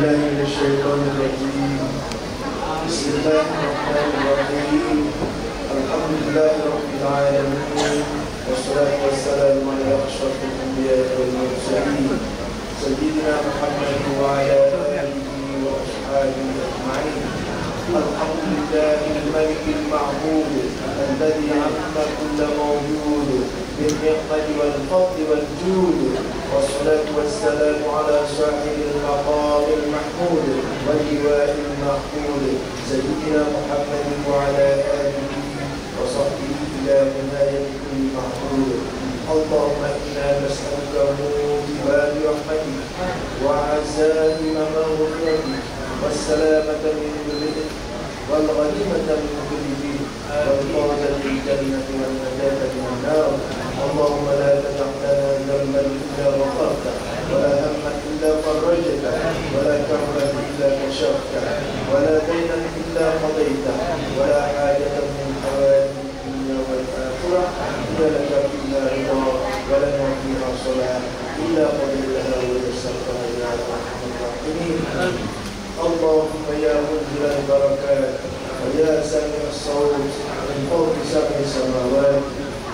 بالله من الشيطان الرجيم. بسم الله الرحمن الرحيم. الحمد لله رب العالمين، والصلاة والسلام على أشرف الأنبياء والمرسلين سيدنا محمد وعلى آله وأصحابه أجمعين. الحمد لله الملك المعبود الذي عم كل موجود بالنعمة والفضل والجود، والصلاة والسلام على صاحب المقام المحمود واللواء المحمود سيدنا محمد وعلى آله وصحبه إلى نهاية كل محمود. اللهم إنا نسألك موجبات رحمتك وعزائم مغفرتك والسلامة من كل إثم والغنيمة من كل دين والفوز بالجنة والنجاة من النار. اللهم لا تدع لنا ذنبا إلا غفرته، ولا هما إلا فرجته، ولا كربا إلا كشفته، ولا دينا إلا قضيته، ولا حاجة من حوائج الدنيا والآخرة إلا لك فيها رضا ولنا فيها صلاح إلا قضيتها ويسرتها يا أرحم الراحمين. اللهم يا منزل البركات ويا سامع الصوت من فوق سبع سماوات،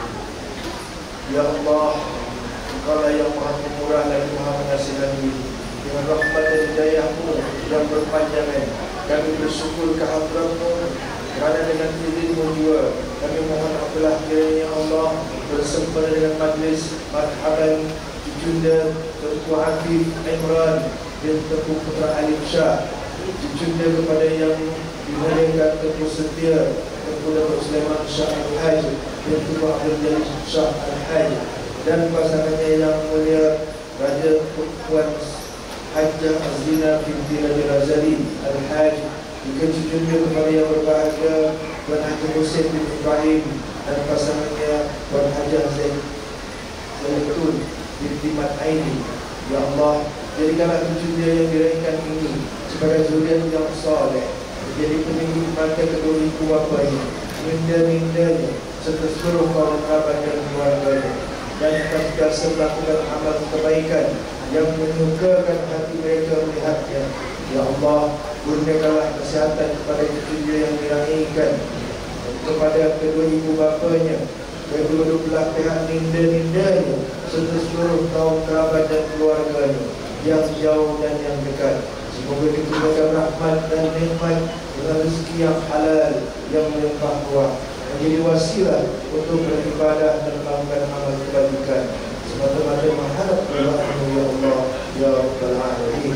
ya Allah, Engkaulah yang Maha Pemurah lagi Maha Mengasihani. Dengan rahmat dan hidayah-Mu yang berpanjangan, kami bersyukur kehadiran-Mu, kerana dengan izin-Mu juga kami mohon apalah kiranya Allah bersempena dengan majlis marhaban Junda Tengku Afif Imran bin Tengku Putra Alif Shah, Junda kepada yang dimuliakan Tengku Setia Tengku Datuk Sulaiman Shah Al-Haj bin Tengku Abdul Jalil Shah Al-Haj, dan pasangannya yang mulia Raja Puan Hajjah Azlina binti Raja Razali Al-Haj, juga junda kepada yang berbahagia Tuan Haji Hussein bin Ibrahim dan pasangannya Tuan Hajjah Zaitun binti Mat Aini. Ya Allah, jadikanlah junda yang diraihkan ini sebagai zuriat yang saleh, jadi peninggi mata kedua ibu bapanya, minda-mindanya serta seluruh kaum kerabat dan keluarganya, dan senantiasa melakukan amal kebaikan yang menyukakan hati mereka melihatnya. Ya Allah, kurniakanlah kesihatan kepada junda yang diraihkan, kepada kedua ibu bapanya, kedua belah pihak minda-mindanya serta seluruh kaum kerabat dan keluarganya yang jauh dan yang dekat. Semoga diberikan rahmat dan nikmat dengan rezeki yang halal yang melimpah ruah, menjadi wasilah untuk beribadah dan melakukan amal kebajikan semata-mata mengharap keridhaan-Mu ya Allah ya Rabbal Alamin.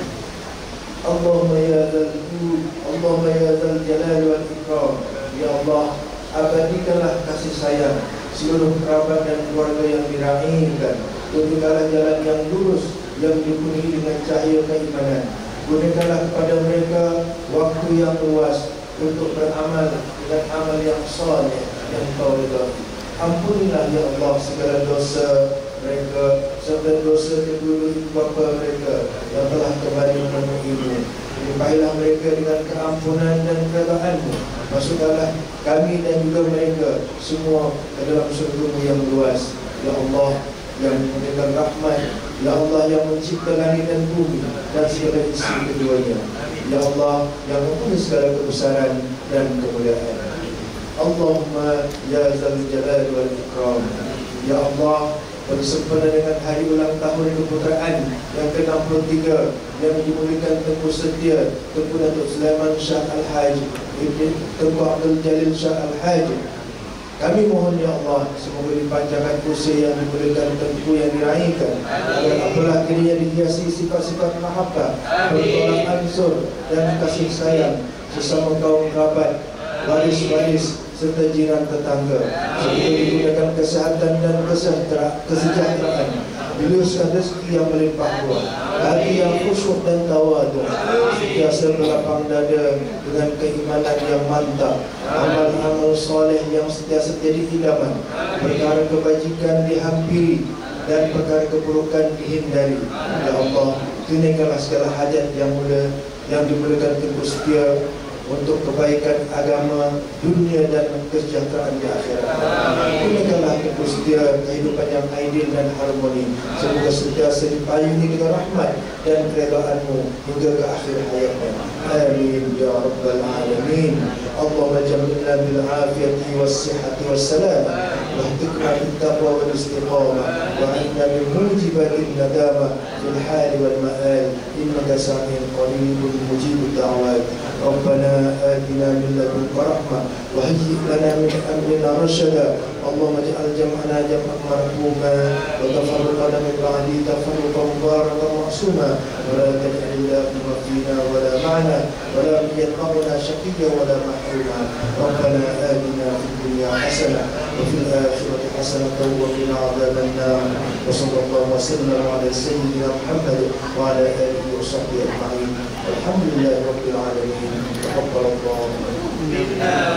Allahumma ya dzal jud, Allahumma ya dzal jalal wal ikram. Ya Allah, abadikanlah kasih sayang seluruh kerabat dan keluarga yang diraihkan, tunjukkanlah jalan yang lurus yang dipenuhi dengan cahaya keimanan. Gunakanlah kepada mereka waktu yang luas untuk beramal dengan amal yang saleh yang Kau ridai. Ampunilah ya Allah segala dosa mereka serta dosa kedua ibu bapa mereka yang telah kembali menemuimu. Limpahkanlah mereka dengan keampunan dan keredaan-Mu. Masukkanlah kami dan juga mereka semua ke dalam surga-Mu yang luas. Ya Allah yang memberikan rahmat, ya Allah yang mencipta langit dan bumi dan segala isi keduanya, ya Allah yang mempunyai segala kebesaran dan kemuliaan. Allahumma ya zal jalal wal ikram. Ya Allah, bersempena dengan hari ulang tahun keputeraan yang ke-63 yang dimulakan Tengku Setia Tengku Datuk Sulaiman Shah Al-Haj ibn Tengku Abdul Jalil Shah Al-Haj, kami mohon ya Allah semoga dipanjangkan usia yang dimulakan Tengku yang diraihkan, agar apalah kiranya dihiasi sifat-sifat mahabbah, pertolongan ansur dan kasih sayang sesama kaum kerabat, waris-waris serta jiran tetangga, serta digunakan kesehatan dan kesejahteraan, diluaskan rezeki yang melimpah ruah, hati yang khusyuk dan tawadhu, sentiasa berlapang dada dengan keimanan yang mantap, amal-amal soleh yang sentiasa jadi idaman, perkara kebajikan dihampiri dan perkara keburukan dihindari. Ya Allah, tunaikanlah segala hajat yang dimulakan Tengku Setia untuk kebaikan agama, dunia dan kesejahteraan di akhirat. Kurniakanlah kehidupan yang ideal dan harmoni. Semoga sentiasa dipayungi dengan rahmat dan keredaan-Mu hingga ke akhir hayatnya. Amin ya rabbal alamin. Allahumma jamilna bil afiyati was sihhati was salam wa ihtikna bit taqwa wal istiqamah wa inna min mujibatin nadama fil hali wal ma'al innaka sami'un qaribun mujibud da'wat. ربنا آتنا من لدنك رحمة وهيئ لنا من أمرنا رشدا. اللهم اجعل جمعنا جمعا مرحوما وتفرقنا من بعده تفرقا مباركا معصوما ولا تجعل اللهم فينا ولا معنا ولا يلقنا شقيا ولا محروما. ربنا آتنا في الدنيا حسنة وفي الآخرة حسنة وقنا عذاب النار. وصلى الله وسلم على سيدنا محمد وعلى آله وصحبه أجمعين. الحمد لله رب العالمين. تقبل الله منا